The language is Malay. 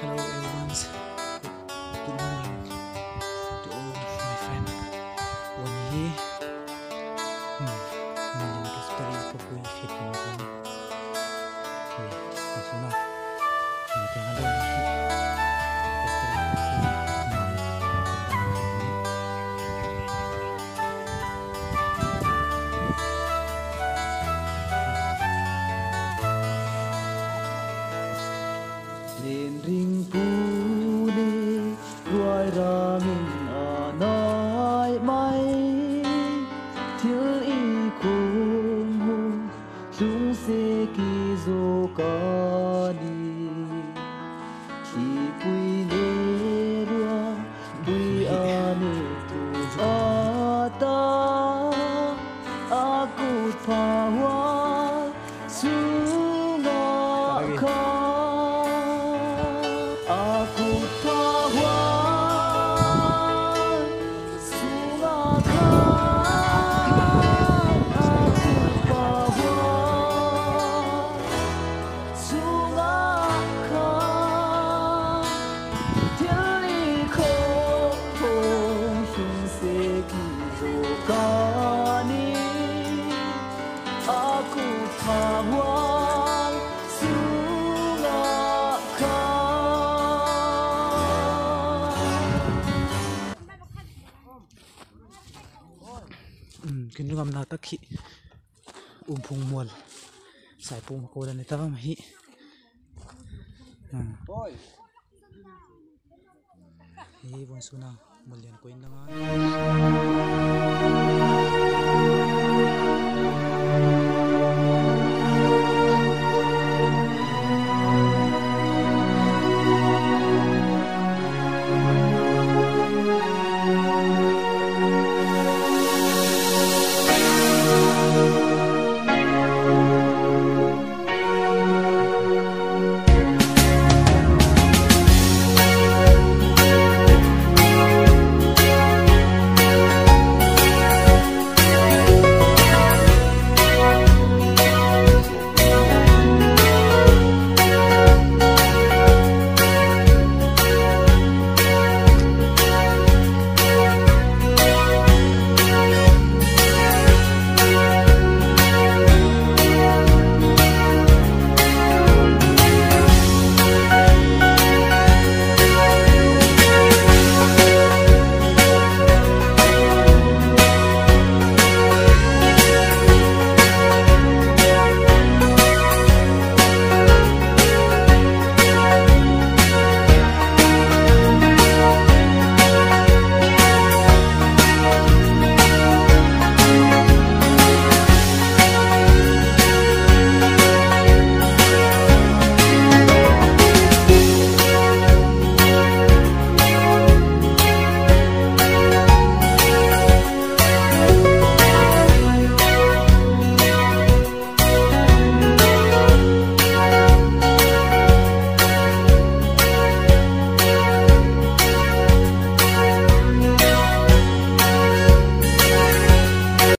Hello everyone. Good morning to all my friend. One here. Mình cái story của tôi fit mình kan. Masuk nak. Mình tengah ada. Lên ring puni ruai rangin anai mai thiếu y cùng hùng chúng sẽ kỳ dô ca đi khi bùi nê rua bùi ane tu ata aku pawa sunga ka aku pawan sungakan aku pawan sungakan tiada kau seki zokani aku pawan Kini ngam na takhi phung mual sai pung ko dan ta ma hi hi bon suna mulian ko inda nga